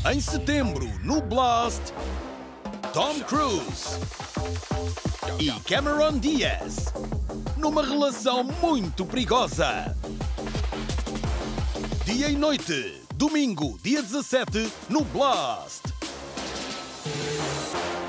Em setembro, no Blast, Tom Cruise e Cameron Diaz, numa relação muito perigosa. Dia e noite, domingo, dia 17, no Blast.